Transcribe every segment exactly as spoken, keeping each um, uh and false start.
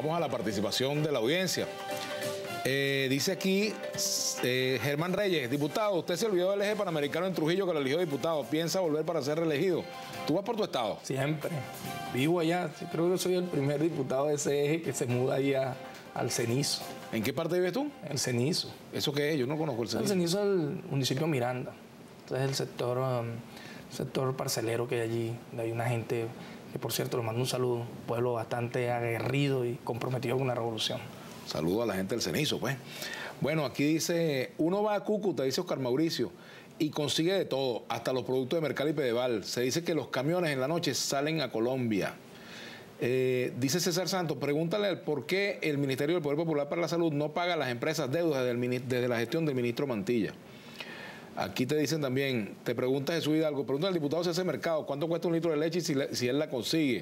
Vamos a la participación de la audiencia. Eh, dice aquí eh, Germán Reyes, diputado, usted se olvidó del eje panamericano en Trujillo que lo eligió diputado. ¿Piensa volver para ser reelegido? ¿Tú vas por tu estado? Siempre. Vivo allá. Creo que soy el primer diputado de ese eje que se muda allá al Cenizo. ¿En qué parte vives tú? El Cenizo. ¿Eso qué es? Yo no conozco el Cenizo. El Cenizo es el municipio Miranda. Entonces es el sector, um, sector parcelero que hay allí. Hay una gente que, por cierto, le mando un saludo. Un pueblo bastante aguerrido y comprometido con la revolución. Saludo a la gente del Cenizo, pues. Bueno, aquí dice, uno va a Cúcuta, dice Oscar Mauricio, y consigue de todo, hasta los productos de Mercal y Pedeval. Se dice que los camiones en la noche salen a Colombia. Eh, dice César Santos, pregúntale por qué el Ministerio del Poder Popular para la Salud no paga a las empresas deudas desde, el, desde la gestión del ministro Mantilla. Aquí te dicen también, te pregunta Jesús Hidalgo, pregunta al diputado si hace mercado, ¿cuánto cuesta un litro de leche y si, le, si él la consigue?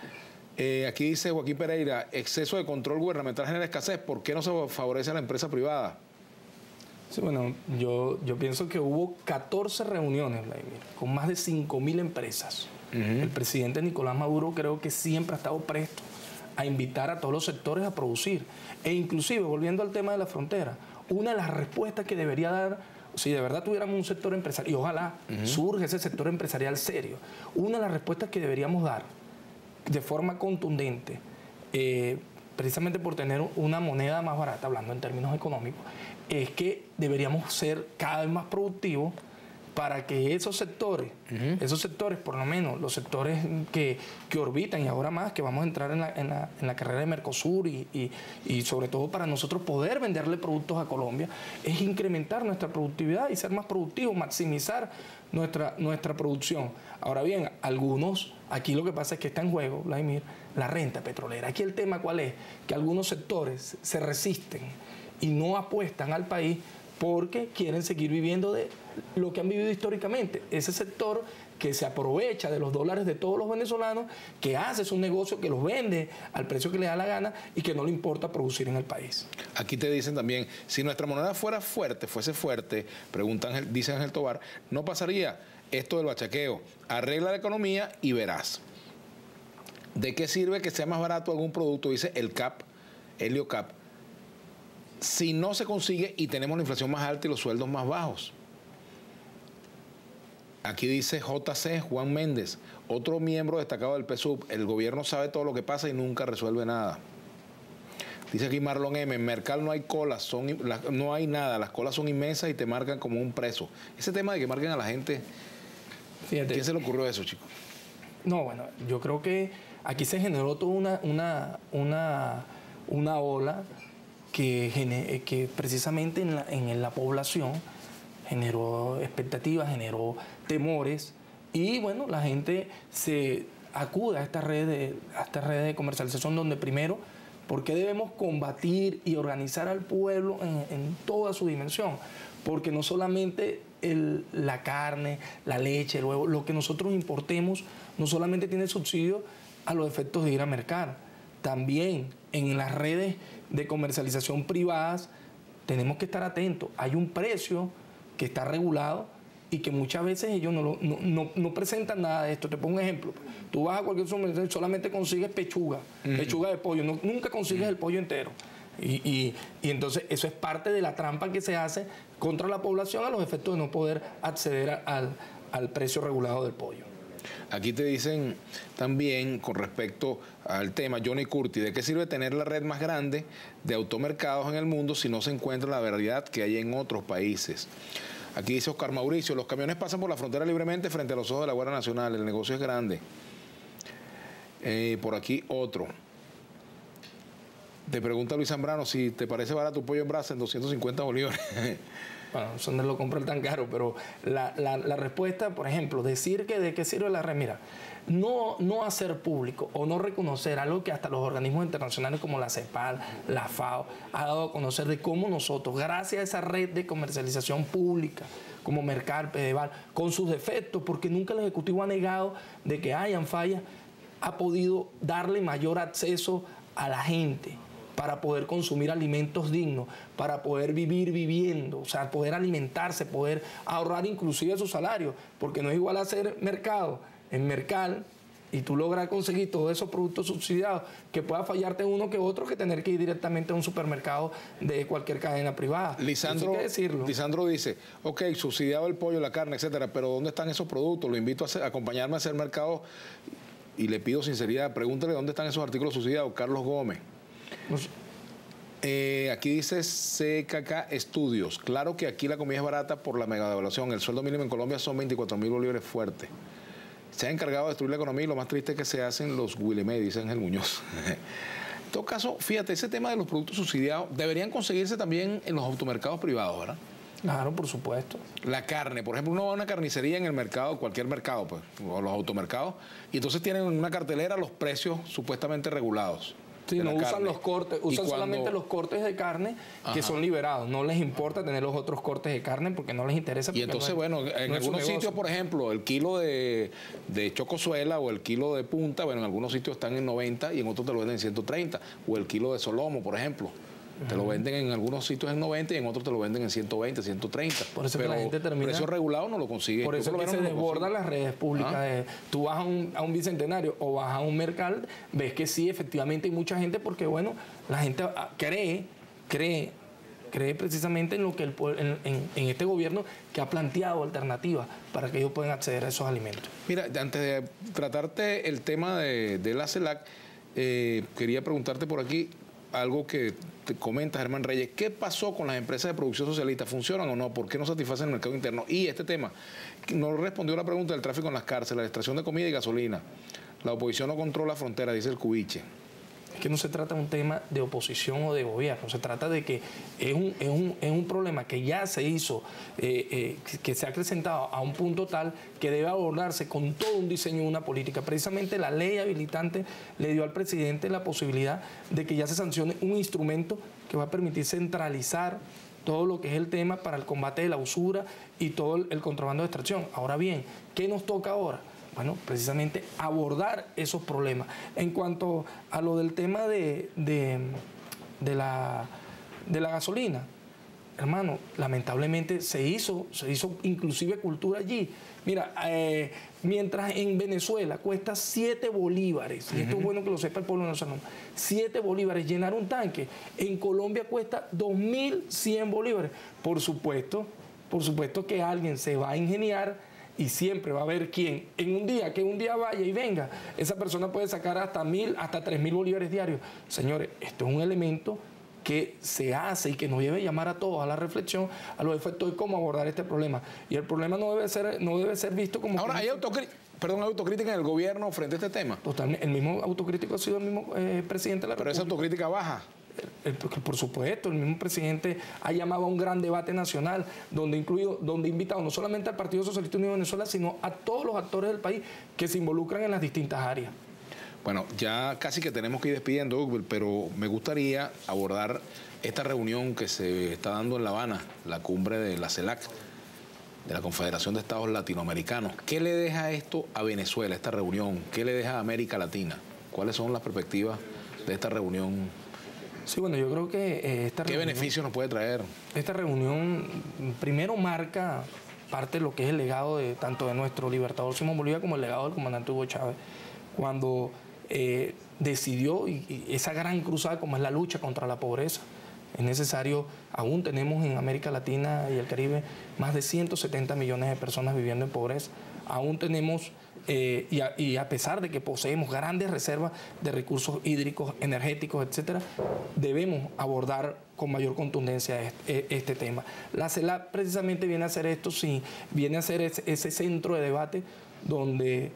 Eh, aquí dice Joaquín Pereira, exceso de control gubernamental genera escasez, ¿por qué no se favorece a la empresa privada? Sí, bueno, yo, yo pienso que hubo catorce reuniones, Vladimir, con más de cinco mil empresas. Uh-huh. El presidente Nicolás Maduro creo que siempre ha estado presto a invitar a todos los sectores a producir. E inclusive, volviendo al tema de la frontera, una de las respuestas que debería dar, si de verdad tuviéramos un sector empresarial, y ojalá uh-huh. surge ese sector empresarial serio, una de las respuestas que deberíamos dar de forma contundente, eh, precisamente por tener una moneda más barata, hablando en términos económicos, es que deberíamos ser cada vez más productivos para que esos sectores, uh-huh. esos sectores, por lo menos los sectores que, que orbitan, y ahora más que vamos a entrar en la, en la, en la carrera de Mercosur y, y, y sobre todo para nosotros poder venderle productos a Colombia, es incrementar nuestra productividad y ser más productivos, maximizar nuestra, nuestra producción. Ahora bien, algunos, aquí lo que pasa es que está en juego, Vladimir, la renta petrolera. Aquí el tema ¿cuál es? Que algunos sectores se resisten y no apuestan al país porque quieren seguir viviendo de lo que han vivido históricamente. Ese sector que se aprovecha de los dólares de todos los venezolanos, que hace su negocio, que los vende al precio que le da la gana y que no le importa producir en el país. Aquí te dicen también, si nuestra moneda fuera fuerte, fuese fuerte, preguntan, dice Ángel Tobar, no pasaría esto del bachaqueo. Arregla la economía y verás. ¿De qué sirve que sea más barato algún producto? Dice el C A P, Helio Cap, si no se consigue y tenemos la inflación más alta y los sueldos más bajos. Aquí dice J C Juan Méndez, otro miembro destacado del P S U V, el gobierno sabe todo lo que pasa y nunca resuelve nada. Dice aquí Marlon M, en Mercal no hay colas, son, no hay nada, las colas son inmensas y te marcan como un preso. Ese tema de que marquen a la gente, fíjate, ¿quién se le ocurrió eso, chicos? No, bueno, yo creo que aquí se generó toda una, una, una, una ola que, que precisamente en la, en la población generó expectativas, generó temores y bueno, la gente se acude a esta red de, a esta red de comercialización donde primero, ¿por qué debemos combatir y organizar al pueblo en, en toda su dimensión? Porque no solamente el, la carne, la leche, el huevo, lo que nosotros importemos no solamente tiene subsidio a los efectos de ir a mercar. También en las redes de comercialización privadas tenemos que estar atentos. Hay un precio que está regulado y que muchas veces ellos no, lo, no, no, no presentan nada de esto. Te pongo un ejemplo. Tú vas a cualquier supermercado y solamente consigues pechuga, uh-huh. pechuga de pollo. No, nunca consigues uh-huh. el pollo entero. Y, y, y entonces eso es parte de la trampa que se hace contra la población a los efectos de no poder acceder a, al, al precio regulado del pollo. Aquí te dicen también con respecto al tema, Johnny Curti, ¿de qué sirve tener la red más grande de automercados en el mundo si no se encuentra la verdad que hay en otros países? Aquí dice Oscar Mauricio, los camiones pasan por la frontera libremente frente a los ojos de la Guardia Nacional, el negocio es grande. Eh, por aquí otro. Te pregunta Luis Zambrano si te parece barato un pollo en brasa en doscientos cincuenta bolívares. Bueno, eso no lo compran tan caro, pero la, la, la respuesta, por ejemplo, decir que de qué sirve la red, mira, no, no hacer público o no reconocer algo que hasta los organismos internacionales como la CEPAL, la FAO, ha dado a conocer de cómo nosotros, gracias a esa red de comercialización pública, como Mercal, Pedeval, con sus defectos, porque nunca el Ejecutivo ha negado de que hayan fallas, ha podido darle mayor acceso a la gente para poder consumir alimentos dignos, para poder vivir viviendo, o sea, poder alimentarse, poder ahorrar inclusive su salario, porque no es igual hacer mercado en Mercal y tú logras conseguir todos esos productos subsidiados, que pueda fallarte uno que otro, que tener que ir directamente a un supermercado de cualquier cadena privada. Lisandro, hay que decirlo. Lisandro dice, ok, subsidiado el pollo, la carne, etcétera, pero ¿dónde están esos productos? Lo invito a, hacer, a acompañarme a hacer mercado y le pido sinceridad, pregúntele dónde están esos artículos subsidiados. Carlos Gómez. Pues, Eh, aquí dice C K K Estudios. Claro que aquí la comida es barata por la mega devaluación. El sueldo mínimo en Colombia son veinticuatro mil bolívares fuertes. Se ha encargado de destruir la economía y lo más triste es que se hacen los Willemé, dice Ángel Muñoz. En todo caso, fíjate, ese tema de los productos subsidiados deberían conseguirse también en los automercados privados, ¿verdad? Claro, por supuesto. La carne, por ejemplo, uno va a una carnicería en el mercado, cualquier mercado, pues, o los automercados, y entonces tienen en una cartelera los precios supuestamente regulados. Sí, no usan los cortes, usan cuando, solamente los cortes de carne que ajá, son liberados. No les importa tener los otros cortes de carne porque no les interesa. Y entonces, no, bueno, en no algunos sitios, por ejemplo, el kilo de, de chocosuela o el kilo de punta, bueno, en algunos sitios están en noventa y en otros te lo venden en ciento treinta. O el kilo de solomo, por ejemplo. Te lo venden en algunos sitios en noventa y en otros te lo venden en ciento veinte, ciento treinta. Por eso pero que la gente termina... precio regulado no lo consigue. Por eso es que se desbordan las redes públicas. ¿Ah? De, tú vas a un, a un bicentenario o vas a un mercado, ves que sí, efectivamente hay mucha gente porque, bueno, la gente cree, cree, cree precisamente en lo que el en, en, en este gobierno que ha planteado alternativas para que ellos puedan acceder a esos alimentos. Mira, antes de tratarte el tema de, de la CELAC, eh, quería preguntarte por aquí algo que te comenta Germán Reyes. ¿Qué pasó con las empresas de producción socialista? ¿Funcionan o no? ¿Por qué no satisfacen el mercado interno? Y este tema, no respondió la pregunta del tráfico en las cárceles, la extracción de comida y gasolina. La oposición no controla fronteras, dice el Cubiche. Es que no se trata de un tema de oposición o de gobierno, se trata de que es un, es un, es un problema que ya se hizo, eh, eh, que se ha acrecentado a un punto tal que debe abordarse con todo un diseño de una política. Precisamente la ley habilitante le dio al presidente la posibilidad de que ya se sancione un instrumento que va a permitir centralizar todo lo que es el tema para el combate de la usura y todo el contrabando de extracción. Ahora bien, ¿qué nos toca ahora? Bueno, precisamente abordar esos problemas. En cuanto a lo del tema de, de, de, la, de la gasolina, hermano, lamentablemente se hizo, se hizo inclusive cultura allí. Mira, eh, mientras en Venezuela cuesta siete bolívares, y esto es bueno que lo sepa el pueblo venezolano, siete bolívares llenar un tanque, en Colombia cuesta dos mil cien bolívares. Por supuesto, por supuesto que alguien se va a ingeniar y siempre va a haber quien, en un día, que un día vaya y venga, esa persona puede sacar hasta mil, hasta tres mil bolívares diarios. Señores, esto es un elemento que se hace y que nos debe llamar a todos a la reflexión, a los efectos de cómo abordar este problema. Y el problema no debe ser, no debe ser visto como... Ahora, ¿hay autocrítica, perdón, autocrítica en el gobierno frente a este tema? Totalmente. El mismo autocrítico ha sido el mismo eh, presidente de la Pero República. Esa autocrítica baja. Por supuesto, el mismo presidente ha llamado a un gran debate nacional donde incluido, donde ha invitado no solamente al Partido Socialista Unido de Venezuela, sino a todos los actores del país que se involucran en las distintas áreas. Bueno, ya casi que tenemos que ir despidiendo, Hugo, pero me gustaría abordar esta reunión que se está dando en La Habana, la cumbre de la CELAC, de la Confederación de Estados Latinoamericanos. ¿Qué le deja esto a Venezuela, esta reunión? ¿Qué le deja a América Latina? ¿Cuáles son las perspectivas de esta reunión? Sí, bueno, yo creo que eh, esta ¿Qué reunión, beneficios nos puede traer? Esta reunión primero marca parte de lo que es el legado de tanto de nuestro libertador Simón Bolívar como el legado del comandante Hugo Chávez, cuando eh, decidió y, y esa gran cruzada como es la lucha contra la pobreza. Es necesario, aún tenemos en América Latina y el Caribe más de ciento setenta millones de personas viviendo en pobreza. Aún tenemos, eh, y, a, y a pesar de que poseemos grandes reservas de recursos hídricos, energéticos, etcétera, debemos abordar con mayor contundencia este, este tema. La CELAC precisamente viene a hacer esto, sí, viene a ser ese, ese centro de debate donde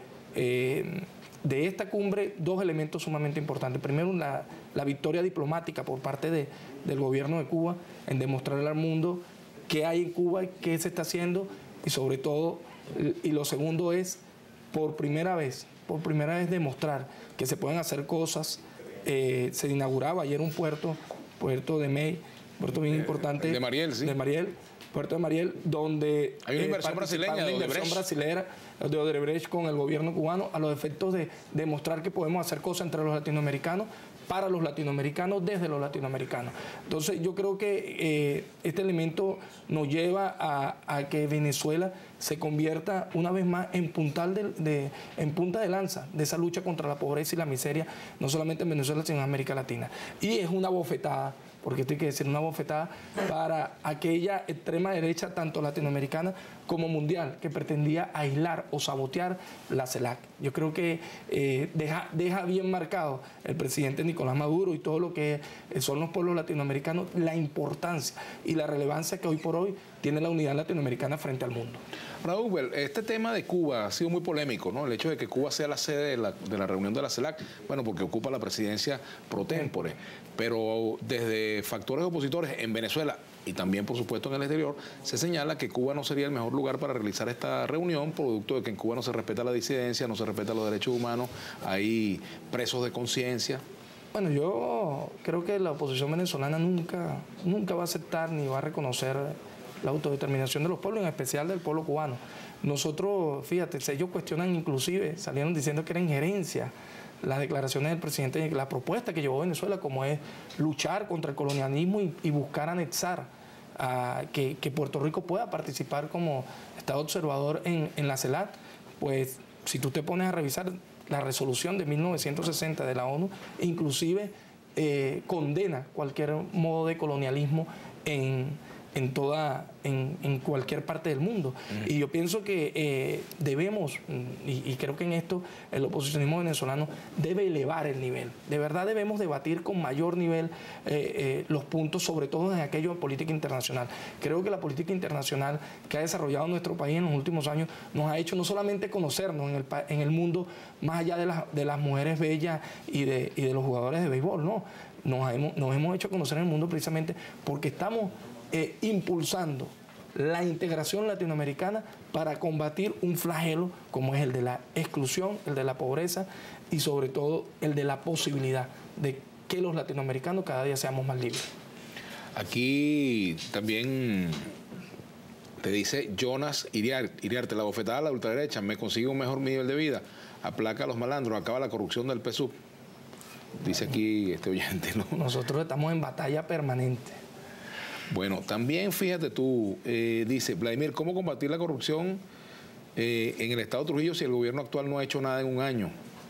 eh, de esta cumbre dos elementos sumamente importantes. Primero, la, la victoria diplomática por parte de, del gobierno de Cuba en demostrarle al mundo qué hay en Cuba, qué se está haciendo y sobre todo, y lo segundo es, por primera vez, por primera vez demostrar que se pueden hacer cosas. Eh, se inauguraba ayer un puerto, puerto de Mey, puerto bien importante. De Mariel, sí. De Mariel, puerto de Mariel, donde hay una inversión eh, brasileña, una de inversión brasilera de Odebrecht con el gobierno cubano a los efectos de demostrar que podemos hacer cosas entre los latinoamericanos para los latinoamericanos, desde los latinoamericanos. Entonces yo creo que eh, este elemento nos lleva a, a que Venezuela se convierta una vez más en, puntal de, de, en punta de lanza de esa lucha contra la pobreza y la miseria, no solamente en Venezuela, sino en América Latina. Y es una bofetada, porque esto hay que decir, una bofetada para aquella extrema derecha, tanto latinoamericana como mundial, que pretendía aislar o sabotear la CELAC. Yo creo que eh, deja, deja bien marcado el presidente Nicolás Maduro y todo lo que son los pueblos latinoamericanos, la importancia y la relevancia que hoy por hoy tiene la unidad latinoamericana frente al mundo. Raúl, este tema de Cuba ha sido muy polémico, ¿no? El hecho de que Cuba sea la sede de la, de la reunión de la CELAC, bueno, porque ocupa la presidencia pro tempore, pero desde factores opositores en Venezuela y también, por supuesto, en el exterior, se señala que Cuba no sería el mejor lugar para realizar esta reunión, producto de que en Cuba no se respeta la disidencia, no se respeta los derechos humanos, hay presos de conciencia. Bueno, yo creo que la oposición venezolana nunca, nunca va a aceptar ni va a reconocer la autodeterminación de los pueblos, en especial del pueblo cubano. Nosotros, fíjate, ellos cuestionan inclusive, salieron diciendo que era injerencia las declaraciones del presidente, la propuesta que llevó Venezuela, como es luchar contra el colonialismo y, y buscar anexar a que, que Puerto Rico pueda participar como Estado observador en, en la CELAC. Pues si tú te pones a revisar la resolución de mil novecientos sesenta de la ONU, inclusive eh, condena cualquier modo de colonialismo en en toda en, en cualquier parte del mundo. Uh-huh. Y yo pienso que eh, debemos, y, y creo que en esto el oposicionismo venezolano debe elevar el nivel. De verdad debemos debatir con mayor nivel eh, eh, los puntos, sobre todo en aquello de política internacional. Creo que la política internacional que ha desarrollado nuestro país en los últimos años nos ha hecho no solamente conocernos en el, en el mundo más allá de, la, de las mujeres bellas y de, y de los jugadores de béisbol, no. Nos hemos, nos hemos hecho conocer en el mundo precisamente porque estamos Eh, impulsando la integración latinoamericana para combatir un flagelo como es el de la exclusión, el de la pobreza y sobre todo el de la posibilidad de que los latinoamericanos cada día seamos más libres. Aquí también te dice Jonas Iriarte, Iriarte la bofetada a la ultraderecha, me consigue un mejor nivel de vida, aplaca a los malandros, acaba la corrupción del P S U V. Dice aquí este oyente, ¿no? Nosotros estamos en batalla permanente. Bueno, también fíjate tú, eh, dice Vladimir, ¿cómo combatir la corrupción eh, en el Estado de Trujillo si el gobierno actual no ha hecho nada en un año?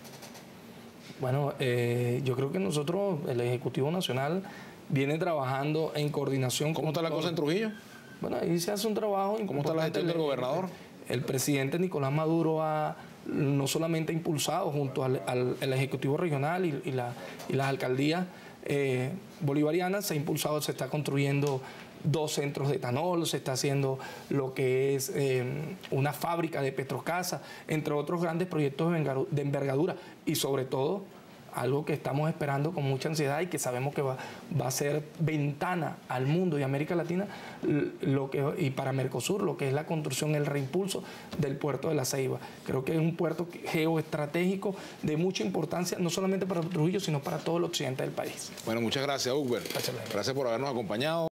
Bueno, eh, yo creo que nosotros, el Ejecutivo Nacional, viene trabajando en coordinación. ¿Cómo está la cosa en Trujillo? Bueno, ahí se hace un trabajo. ¿Cómo está la gestión del gobernador? El, el presidente Nicolás Maduro ha no solamente impulsado junto al, al, al Ejecutivo Regional y, y, la, y las alcaldías Eh, bolivariana, se ha impulsado, se está construyendo dos centros de etanol, se está haciendo lo que es eh, una fábrica de Petrocasa, entre otros grandes proyectos de envergadura y sobre todo algo que estamos esperando con mucha ansiedad y que sabemos que va, va a ser ventana al mundo y América Latina lo que, y para Mercosur, lo que es la construcción, el reimpulso del puerto de La Ceiba. Creo que es un puerto geoestratégico de mucha importancia, no solamente para Trujillo, sino para todo el occidente del país. Bueno, muchas gracias, Uber. Gracias, gracias por habernos acompañado.